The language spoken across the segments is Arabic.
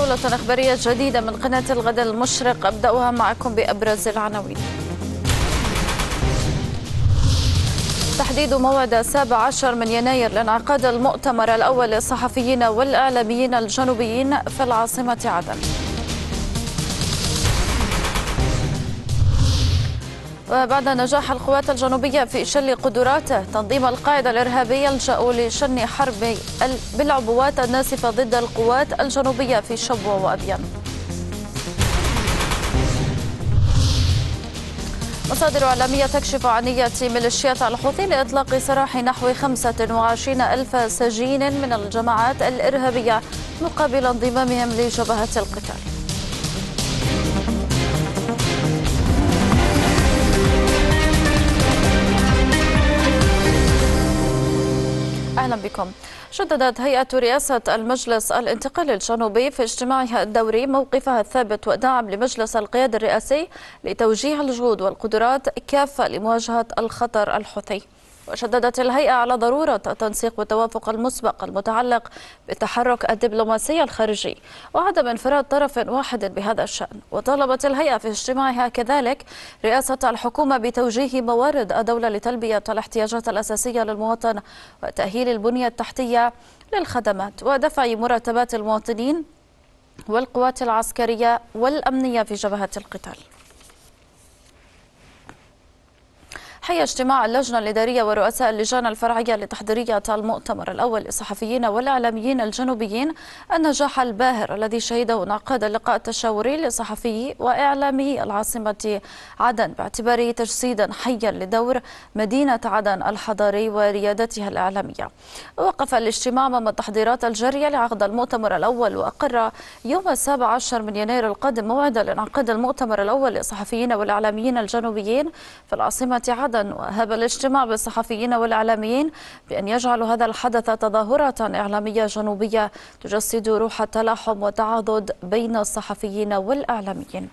جولة إخبارية جديدة من قناة الغد المشرق، أبدأها معكم بأبرز العناوين. تحديد موعد 17 من يناير لانعقاد المؤتمر الأول للصحفيين والإعلاميين الجنوبيين في العاصمة عدن. وبعد نجاح القوات الجنوبية في شل قدراته تنظيم القاعدة الإرهابية لجأوا لشن حرب بالعبوات الناسفة ضد القوات الجنوبية في شبوة وأبين. مصادر إعلامية تكشف عن نية ميليشيات الحوثي لإطلاق سراح نحو 25 ألف سجين من الجماعات الإرهابية مقابل انضمامهم لجبهة القتال. أهلا بكم. شددت هيئة رئاسة المجلس الانتقالي الجنوبي في اجتماعها الدوري موقفها الثابت والداعم لمجلس القيادة الرئاسي لتوجيه الجهود والقدرات كافة لمواجهة الخطر الحوثي. وشددت الهيئة على ضرورة التنسيق والتوافق المسبق المتعلق بالتحرك الدبلوماسي الخارجي وعدم انفراد طرف واحد بهذا الشأن. وطالبت الهيئة في اجتماعها كذلك رئاسة الحكومة بتوجيه موارد الدولة لتلبية الاحتياجات الأساسية للمواطن وتأهيل البنية التحتية للخدمات ودفع مرتبات المواطنين والقوات العسكرية والأمنية في جبهة القتال. حيا اجتماع اللجنة الإدارية ورؤساء اللجان الفرعية لتحضيرية المؤتمر الأول للصحفيين والإعلاميين الجنوبيين النجاح الباهر الذي شهده انعقاد اللقاء التشاوري لصحفيي وإعلامي العاصمة عدن باعتباره تجسيدا حيا لدور مدينة عدن الحضاري وريادتها الإعلامية. وقف الاجتماع أمام التحضيرات الجارية لعقد المؤتمر الأول، وأقر يوم 17 من يناير القادم موعدا لانعقاد المؤتمر الأول للصحفيين والإعلاميين الجنوبيين في العاصمة عدن. وهب الاجتماع بالصحفيين والإعلاميين بأن يجعلوا هذا الحدث تظاهرة إعلامية جنوبية تجسد روح التلاحم والتعاضد بين الصحفيين والإعلاميين.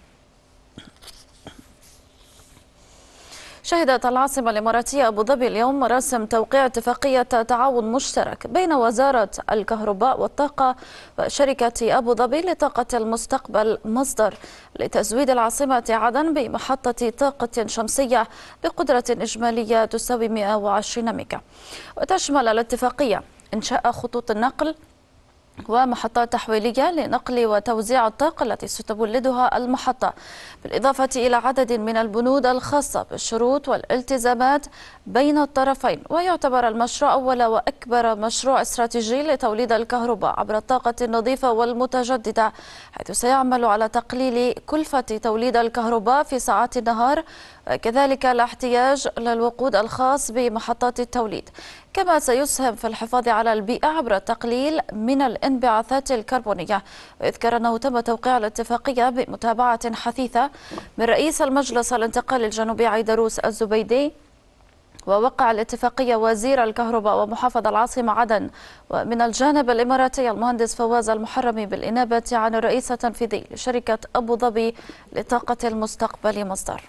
شهدت العاصمة الإماراتية أبو ظبي اليوم مراسم توقيع اتفاقية تعاون مشترك بين وزارة الكهرباء والطاقة وشركة أبو ظبي لطاقة المستقبل مصدر لتزويد العاصمة عدن بمحطة طاقة شمسية بقدرة إجمالية تساوي 120 ميجا. وتشمل الاتفاقية إنشاء خطوط النقل ومحطات تحويلية لنقل وتوزيع الطاقة التي ستولدها المحطة، بالإضافة إلى عدد من البنود الخاصة بالشروط والالتزامات بين الطرفين. ويعتبر المشروع أول وأكبر مشروع استراتيجي لتوليد الكهرباء عبر الطاقة النظيفة والمتجددة، حيث سيعمل على تقليل كلفة توليد الكهرباء في ساعات النهار، وكذلك الاحتياج للوقود الخاص بمحطات التوليد، كما سيسهم في الحفاظ على البيئة عبر التقليل من الانبعاثات الكربونية. ويذكر أنه تم توقيع الاتفاقية بمتابعة حثيثة من رئيس المجلس الانتقالي الجنوبي عيدروس الزبيدي، ووقع الاتفاقية وزير الكهرباء ومحافظ العاصمة عدن، ومن الجانب الإماراتي المهندس فواز المحرمي بالإنابة عن الرئيس التنفيذي لشركة أبو ظبي لطاقة المستقبل مصدر.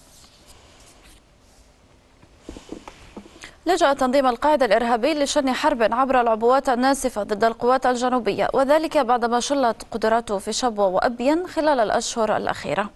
لجأ تنظيم القاعدة الإرهابي لشن حرب عبر العبوات الناسفة ضد القوات الجنوبية، وذلك بعدما شلت قدراته في شبوة وأبين خلال الأشهر الأخيرة.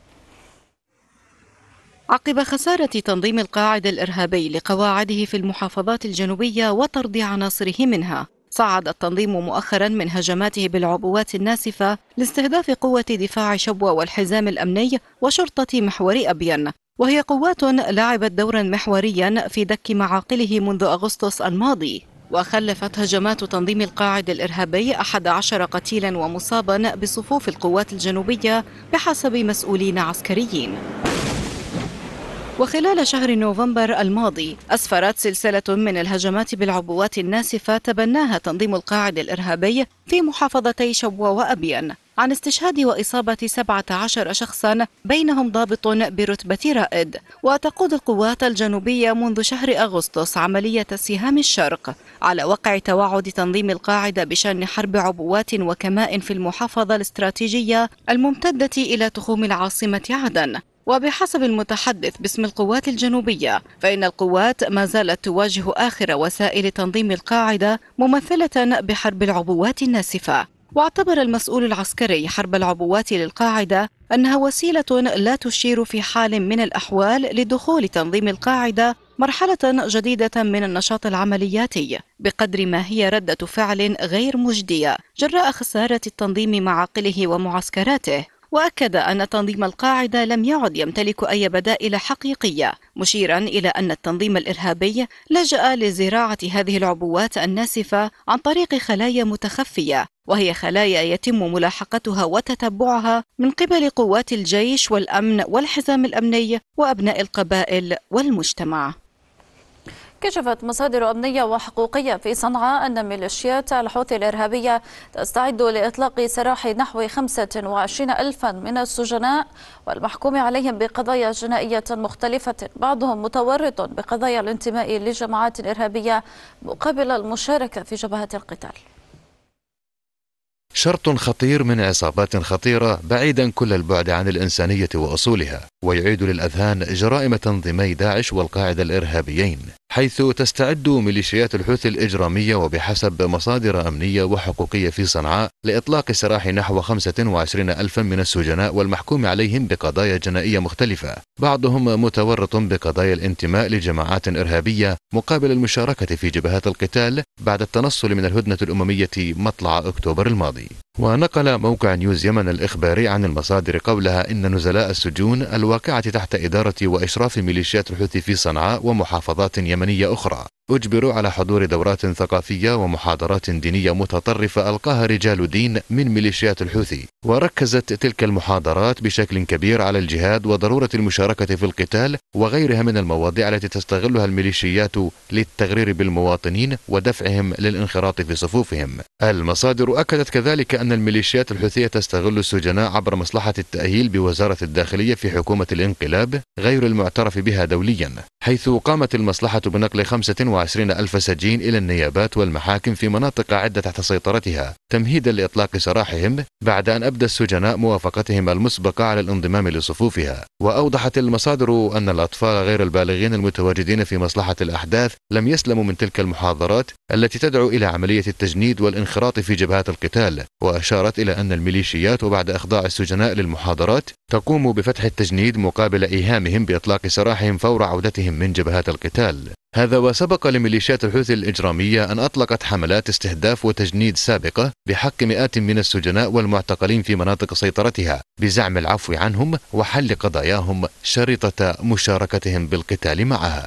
عقب خسارة تنظيم القاعدة الإرهابي لقواعده في المحافظات الجنوبية وطرد عناصره منها، صعد التنظيم مؤخرا من هجماته بالعبوات الناسفة لاستهداف قوة دفاع شبوة والحزام الأمني وشرطة محور أبين، وهي قوات لعبت دورا محوريا في دك معاقله منذ أغسطس الماضي. وخلفت هجمات تنظيم القاعدة الإرهابي 11 قتيلا ومصابا بصفوف القوات الجنوبية بحسب مسؤولين عسكريين. وخلال شهر نوفمبر الماضي أسفرت سلسلة من الهجمات بالعبوات الناسفة تبناها تنظيم القاعدة الإرهابي في محافظتي شبوة وأبين عن استشهاد وإصابة 17 شخصا بينهم ضابط برتبة رائد. وتقود القوات الجنوبية منذ شهر أغسطس عملية سهام الشرق على وقع توعد تنظيم القاعدة بشن حرب عبوات وكمائن في المحافظة الاستراتيجية الممتدة إلى تخوم العاصمة عدن. وبحسب المتحدث باسم القوات الجنوبية فإن القوات ما زالت تواجه آخر وسائل تنظيم القاعدة ممثلة بحرب العبوات الناسفة، واعتبر المسؤول العسكري حرب العبوات للقاعدة أنها وسيلة لا تشير في حال من الأحوال لدخول تنظيم القاعدة مرحلة جديدة من النشاط العملياتي، بقدر ما هي ردة فعل غير مجدية جراء خسارة التنظيم معاقله ومعسكراته. وأكد أن تنظيم القاعدة لم يعد يمتلك أي بدائل حقيقية، مشيرا إلى أن التنظيم الإرهابي لجأ لزراعة هذه العبوات الناسفة عن طريق خلايا متخفية، وهي خلايا يتم ملاحقتها وتتبعها من قبل قوات الجيش والأمن والحزام الأمني وأبناء القبائل والمجتمع. كشفت مصادر أمنية وحقوقية في صنعاء أن ميليشيات الحوثي الإرهابية تستعد لإطلاق سراح نحو 25 ألفا من السجناء والمحكوم عليهم بقضايا جنائية مختلفة، بعضهم متورط بقضايا الانتماء لجماعات إرهابية مقابل المشاركة في جبهات القتال. شرط خطير من عصابات خطيرة بعيدا كل البعد عن الإنسانية وأصولها، ويعيد للأذهان جرائم تنظيمي داعش والقاعدة الإرهابيين، حيث تستعد ميليشيات الحوثي الإجرامية وبحسب مصادر أمنية وحقوقية في صنعاء لإطلاق سراح نحو 25 ألفا من السجناء والمحكوم عليهم بقضايا جنائية مختلفة، بعضهم متورط بقضايا الانتماء لجماعات إرهابية مقابل المشاركة في جبهات القتال بعد التنصل من الهدنة الأممية مطلع أكتوبر الماضي. ونقل موقع نيوز يمن الإخباري عن المصادر قولها إن نزلاء السجون الواقعة تحت إدارة وإشراف ميليشيات الحوثي في صنعاء ومحافظات يمنية أخرى أجبروا على حضور دورات ثقافية ومحاضرات دينية متطرفة ألقاها رجال دين من ميليشيات الحوثي، وركزت تلك المحاضرات بشكل كبير على الجهاد وضرورة المشاركة في القتال وغيرها من المواضيع التي تستغلها الميليشيات للتغرير بالمواطنين ودفعهم للانخراط في صفوفهم. المصادر أكدت كذلك أن الميليشيات الحوثية تستغل السجناء عبر مصلحة التأهيل بوزارة الداخلية في حكومة الانقلاب غير المعترف بها دوليا، حيث قامت المصلحة بنقل 25 ألف سجين إلى النيابات والمحاكم في مناطق عدة تحت سيطرتها تمهيدا لإطلاق سراحهم بعد أن أبدى السجناء موافقتهم المسبقة على الانضمام لصفوفها. وأوضحت المصادر أن الأطفال غير البالغين المتواجدين في مصلحة الأحداث لم يسلموا من تلك المحاضرات التي تدعو إلى عملية التجنيد والانخراط في جبهات القتال، وأشارت إلى أن الميليشيات وبعد إخضاع السجناء للمحاضرات تقوم بفتح التجنيد مقابل إيهامهم بإطلاق سراحهم فور عودتهم من جبهات القتال. هذا وسبق لميليشيات الحوثي الإجرامية أن أطلقت حملات استهداف وتجنيد سابقة بحق مئات من السجناء والمعتقلين في مناطق سيطرتها بزعم العفو عنهم وحل قضاياهم شريطة مشاركتهم بالقتال معها.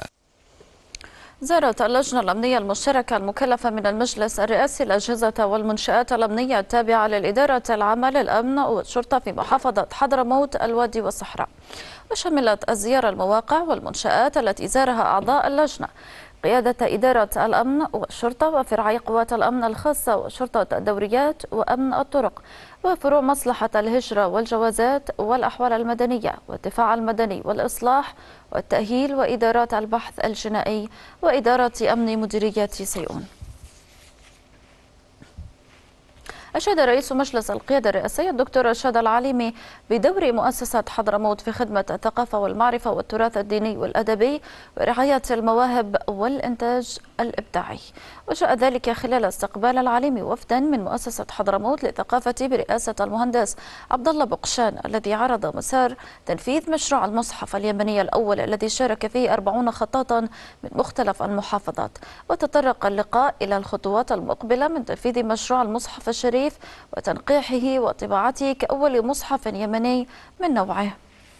زارت اللجنة الأمنية المشتركة المكلفة من المجلس الرئاسي الأجهزة والمنشآت الأمنية التابعة للإدارة العامة للأمن والشرطة في محافظة حضرموت الوادي والصحراء، وشملت الزيارة المواقع والمنشآت التي زارها أعضاء اللجنة قيادة إدارة الأمن والشرطة وفرعي قوات الأمن الخاصة وشرطة الدوريات وأمن الطرق وفروع مصلحة الهجرة والجوازات والأحوال المدنية والدفاع المدني والإصلاح والتأهيل وإدارات البحث الجنائي وإدارة أمن مديرية سيئون. أشاد رئيس مجلس القيادة الرئاسي الدكتور رشاد العليمي بدور مؤسسة حضرموت في خدمة الثقافة والمعرفة والتراث الديني والأدبي ورعاية المواهب والإنتاج الإبداعي، وجاء ذلك خلال استقبال العليمي وفدا من مؤسسة حضرموت للثقافة برئاسة المهندس عبد الله بقشان الذي عرض مسار تنفيذ مشروع المصحف اليمني الأول الذي شارك فيه 40 خطاطا من مختلف المحافظات. وتطرق اللقاء إلى الخطوات المقبلة من تنفيذ مشروع المصحف الشريف وتنقيحه وطباعته كأول مصحف يمني من نوعه.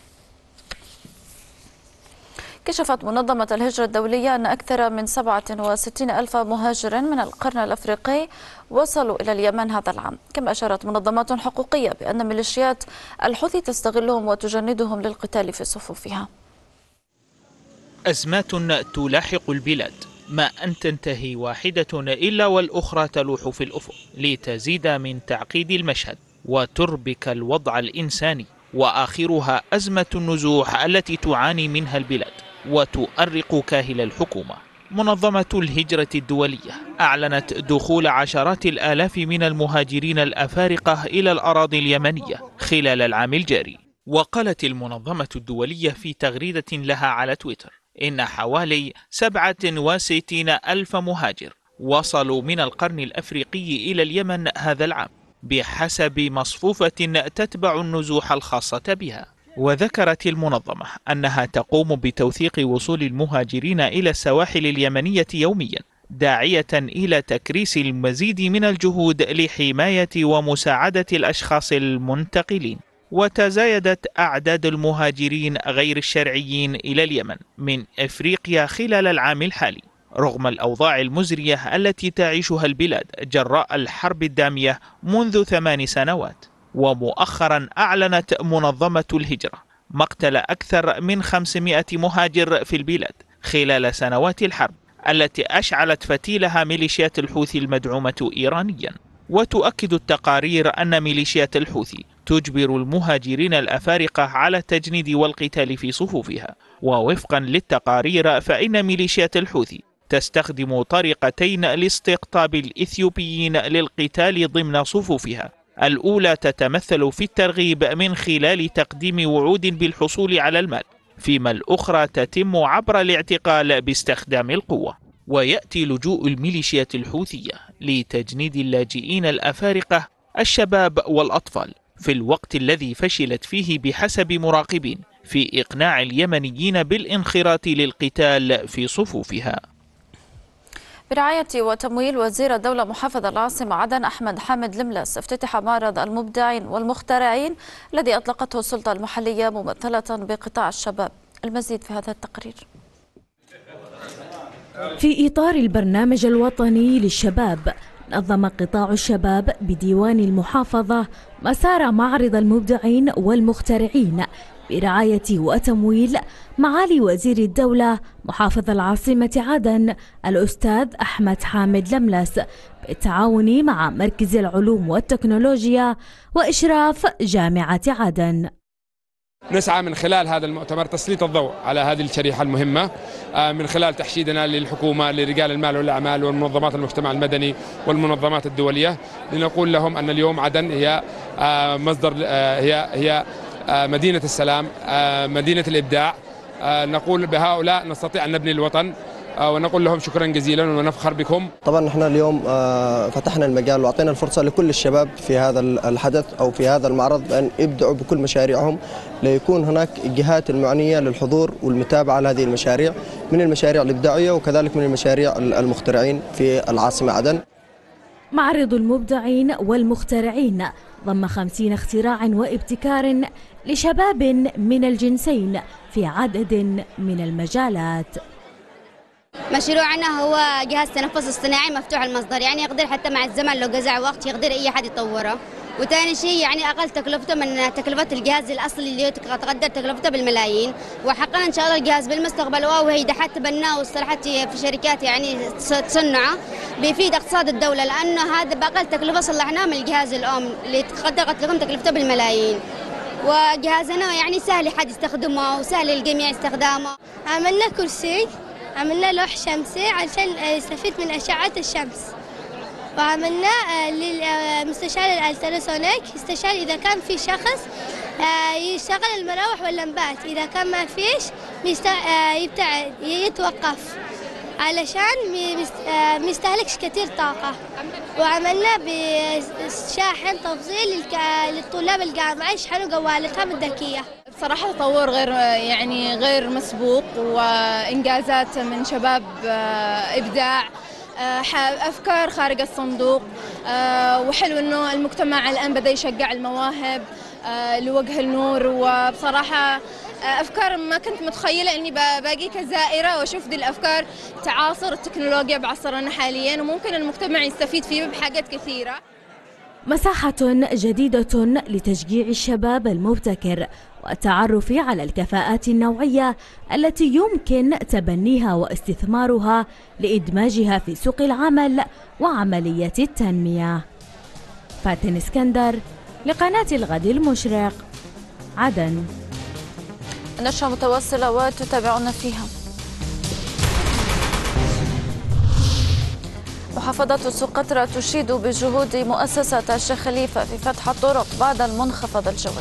كشفت منظمة الهجرة الدولية أن أكثر من 67 ألف مهاجر من القرن الأفريقي وصلوا إلى اليمن هذا العام. كما أشارت منظمات حقوقية بأن ميليشيات الحوثي تستغلهم وتجندهم للقتال في صفوفها. أزمات تلاحق البلاد، ما أن تنتهي واحدة إلا والأخرى تلوح في الأفق لتزيد من تعقيد المشهد وتربك الوضع الإنساني، وآخرها أزمة النزوح التي تعاني منها البلاد وتؤرق كاهل الحكومة. منظمة الهجرة الدولية أعلنت دخول عشرات الآلاف من المهاجرين الأفارقة إلى الأراضي اليمنية خلال العام الجاري. وقالت المنظمة الدولية في تغريدة لها على تويتر إن حوالي 67 ألف مهاجر وصلوا من القرن الأفريقي إلى اليمن هذا العام، بحسب مصفوفة تتبع النزوح الخاصة بها. وذكرت المنظمة أنها تقوم بتوثيق وصول المهاجرين إلى السواحل اليمنية يوميا، داعية إلى تكريس المزيد من الجهود لحماية ومساعدة الأشخاص المنتقلين. وتزايدت أعداد المهاجرين غير الشرعيين إلى اليمن من إفريقيا خلال العام الحالي، رغم الأوضاع المزرية التي تعيشها البلاد جراء الحرب الدامية منذ 8 سنوات. ومؤخرا أعلنت منظمة الهجرة مقتل أكثر من 500 مهاجر في البلاد خلال سنوات الحرب التي أشعلت فتيلها ميليشيات الحوثي المدعومة إيرانيا. وتؤكد التقارير أن ميليشيات الحوثي تجبر المهاجرين الأفارقة على التجنيد والقتال في صفوفها. ووفقا للتقارير فإن ميليشيات الحوثي تستخدم طريقتين لاستقطاب الإثيوبيين للقتال ضمن صفوفها. الأولى تتمثل في الترغيب من خلال تقديم وعود بالحصول على المال، فيما الأخرى تتم عبر الاعتقال باستخدام القوة. ويأتي لجوء الميليشيات الحوثية لتجنيد اللاجئين الأفارقة الشباب والأطفال في الوقت الذي فشلت فيه بحسب مراقبين في إقناع اليمنيين بالانخراط للقتال في صفوفها. برعاية وتمويل وزير الدولة محافظ العاصمة عدن أحمد حامد لملس افتتح معرض المبدعين والمخترعين الذي أطلقته السلطة المحلية ممثلة بقطاع الشباب. المزيد في هذا التقرير. في إطار البرنامج الوطني للشباب، نظم قطاع الشباب بديوان المحافظة مسار معرض المبدعين والمخترعين برعاية وتمويل معالي وزير الدولة محافظ العاصمة عدن الأستاذ أحمد حامد لملس بالتعاون مع مركز العلوم والتكنولوجيا وإشراف جامعة عدن. نسعى من خلال هذا المؤتمر تسليط الضوء على هذه الشريحة المهمة من خلال تحشيدنا للحكومة، لرجال المال والأعمال والمنظمات المجتمع المدني والمنظمات الدولية، لنقول لهم أن اليوم عدن هي مصدر هي مدينة السلام، مدينة الإبداع. نقول بهؤلاء نستطيع أن نبني الوطن، ونقول لهم شكرا جزيلا ونفخر بكم. طبعا نحن اليوم فتحنا المجال وأعطينا الفرصة لكل الشباب في هذا الحدث أو في هذا المعرض بأن يبدعوا بكل مشاريعهم، ليكون هناك الجهات المعنية للحضور والمتابعة لهذه المشاريع، من المشاريع الإبداعية وكذلك من المشاريع المخترعين في العاصمة عدن. معرض المبدعين والمخترعين ضم 50 اختراع وابتكار لشباب من الجنسين في عدد من المجالات. مشروعنا هو جهاز تنفس اصطناعي مفتوح المصدر، يعني يقدر حتى مع الزمن لو جزع وقت يقدر اي حد يطوره. وثاني شيء يعني اقل تكلفته من تكلفه الجهاز الاصلي اللي تقدر تكلفته بالملايين. وحقنا ان شاء الله الجهاز بالمستقبل وهي حتى بناه واصطلحت في شركات يعني تصنعه بيفيد اقتصاد الدوله، لانه هذا باقل تكلفه صلحناه من الجهاز الام اللي قدرت لكم تكلفته بالملايين. وجهازنا يعني سهل حد يستخدمه وسهل للجميع استخدامه. عملنا كرسي، عملنا لوح شمسي عشان يستفيد من أشعة الشمس، وعملنا للمستشعر الالتراسونيك يستشعر إذا كان في شخص يشتغل المراوح واللمبات، إذا كان ما فيش يبتعد يتوقف علشان ما يستهلكش كتير طاقة. وعملنا بشاحن تفضيل للطلاب الجامعة يشحنوا جوالاتهم الذكية. بصراحة تطور غير مسبوق، وإنجازات من شباب إبداع، أفكار خارج الصندوق، وحلو إنه المجتمع الآن بدأ يشجع المواهب لوجه النور. وبصراحة أفكار ما كنت متخيلة إني باجي كزائرة وأشوف دي الأفكار تعاصر التكنولوجيا بعصرنا حاليا، وممكن المجتمع يستفيد فيه بحاجات كثيرة. مساحة جديدة لتشجيع الشباب المبتكر والتعرف على الكفاءات النوعية التي يمكن تبنيها واستثمارها لإدماجها في سوق العمل وعملية التنمية. فاتن اسكندر لقناة الغد المشرق، عدن. نشرة متواصلة وتتابعون فيها. محافظة سقطرى تشيد بجهود مؤسسة الشيخ خليفة في فتح الطرق بعد المنخفض الجوي.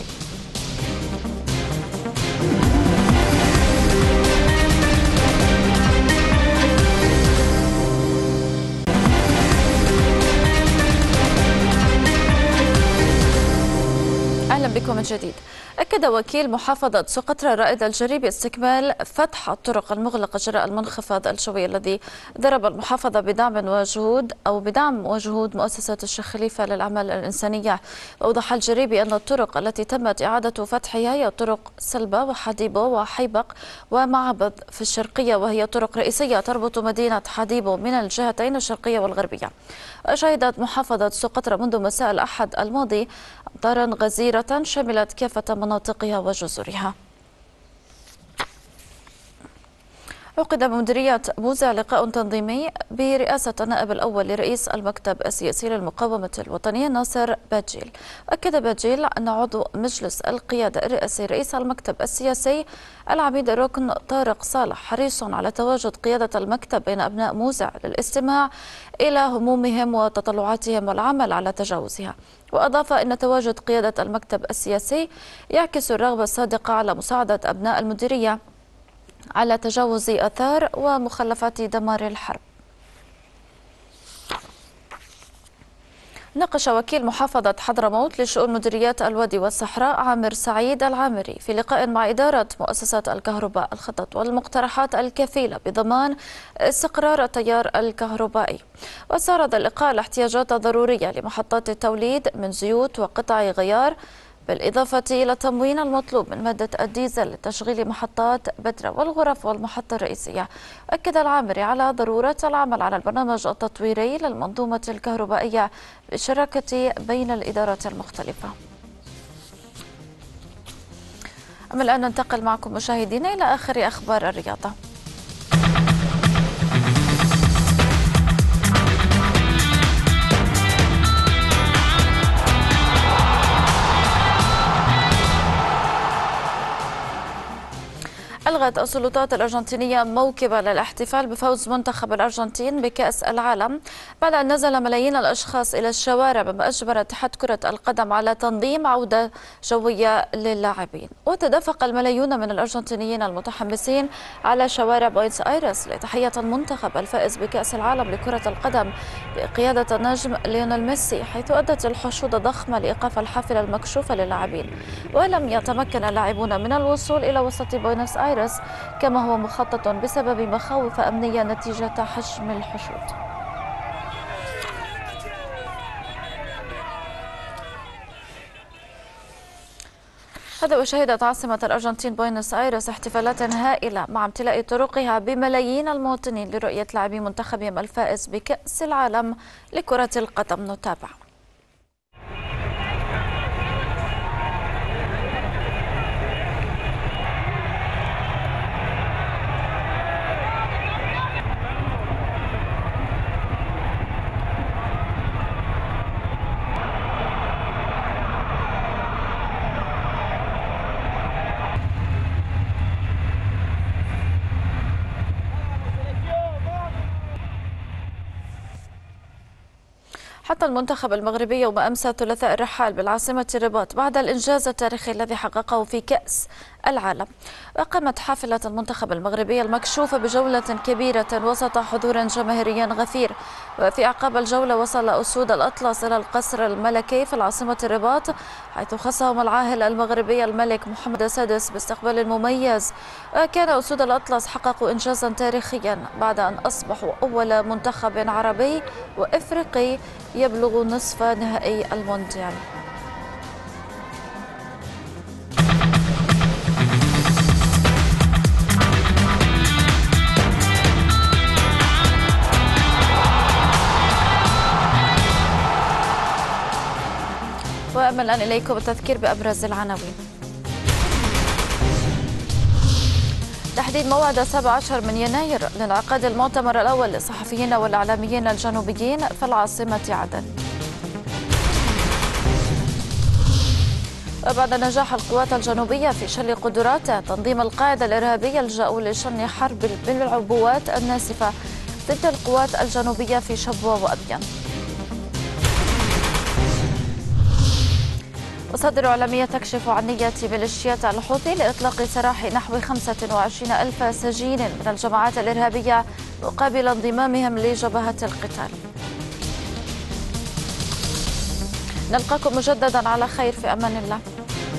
بكم من جديد. أكد وكيل محافظة سقطرى الرائد الجريبي استكمال فتح الطرق المغلقة جراء المنخفض الجوي الذي ضرب المحافظة بدعم وجهود مؤسسة الشيخ خليفة للأعمال الإنسانية. أوضح الجريبي أن الطرق التي تمت إعادة فتحها هي طرق سلبة وحديبو وحيبق ومعبد في الشرقية، وهي طرق رئيسية تربط مدينة حديبو من الجهتين الشرقية والغربية. وشهدت محافظة سقطرى منذ مساء الأحد الماضي أمطارا غزيرة شملت كافة مناطقها وجزرها. عقد بمديرية موزع لقاء تنظيمي برئاسة النائب الأول لرئيس المكتب السياسي للمقاومة الوطنية ناصر باجيل. أكد باجيل أن عضو مجلس القيادة الرئاسي رئيس المكتب السياسي العميد الركن طارق صالح حريص على تواجد قيادة المكتب بين أبناء موزع للاستماع إلى همومهم وتطلعاتهم والعمل على تجاوزها. وأضاف أن تواجد قيادة المكتب السياسي يعكس الرغبة الصادقة على مساعدة أبناء المديرية على تجاوز آثار ومخلفات دمار الحرب. ناقش وكيل محافظة حضرموت لشؤون مديريات الوادي والصحراء عامر سعيد العامري في لقاء مع إدارة مؤسسة الكهرباء الخطط والمقترحات الكفيلة بضمان استقرار التيار الكهربائي. وسارد اللقاء الاحتياجات الضرورية لمحطات التوليد من زيوت وقطع غيار، بالإضافة إلى التموين المطلوب من مادة الديزل لتشغيل محطات بدرة والغرف والمحطة الرئيسية. أكد العامري على ضرورة العمل على البرنامج التطويري للمنظومة الكهربائية بالشراكة بين الإدارات المختلفة. أما الآن ننتقل معكم مشاهدينا إلى آخر أخبار الرياضة. ألغت السلطات الأرجنتينية موكبة للاحتفال بفوز منتخب الأرجنتين بكأس العالم بعد أن نزل ملايين الأشخاص إلى الشوارع، مما أجبر اتحاد كرة القدم على تنظيم عودة جوية للاعبين. وتدفق الملايون من الأرجنتينيين المتحمسين على شوارع بوينس آيرس لتحية المنتخب الفائز بكأس العالم لكرة القدم بقيادة النجم ليونيل ميسي، حيث أدت الحشود ضخمة لإيقاف الحافلة المكشوفة للاعبين. ولم يتمكن اللاعبون من الوصول إلى وسط بوينس آيرس كما هو مخطط بسبب مخاوف أمنية نتيجة حجم الحشود. هذا وشهدت عاصمة الأرجنتين بوينس آيرس احتفالات هائلة مع امتلاء طرقها بملايين المواطنين لرؤية لاعبي منتخبهم الفائز بكأس العالم لكرة القدم. نتابع. حتى المنتخب المغربي يوم أمس ثلاثاء الرحال بالعاصمة الرباط بعد الإنجاز التاريخي الذي حققه في كأس العالم. وقامت حافلة المنتخب المغربي المكشوفة بجولة كبيرة وسط حضور جماهيري غفير. وفي أعقاب الجولة وصل أسود الأطلس إلى القصر الملكي في العاصمة الرباط، حيث خصهم العاهل المغربي الملك محمد السادس باستقبال مميز. وكان أسود الأطلس حققوا إنجازا تاريخيا بعد أن أصبحوا أول منتخب عربي وإفريقي يبلغ نصف نهائي المونديال. وأما الآن إليكم التذكير بأبرز العناوين. تحديد موعد 17 من يناير لانعقاد المؤتمر الأول للصحفيين والإعلاميين الجنوبيين في العاصمة عدن. وبعد نجاح القوات الجنوبية في شل قدرات تنظيم القاعدة الإرهابية لجأوا لشن حرب بالعبوات الناسفة ضد القوات الجنوبية في شبوة وأبين. مصادر إعلامية تكشف عن نية ميليشيات الحوثي لإطلاق سراح نحو 25,000 سجين من الجماعات الإرهابية مقابل انضمامهم لجبهة القتال. نلقاكم مجددا على خير، في أمان الله.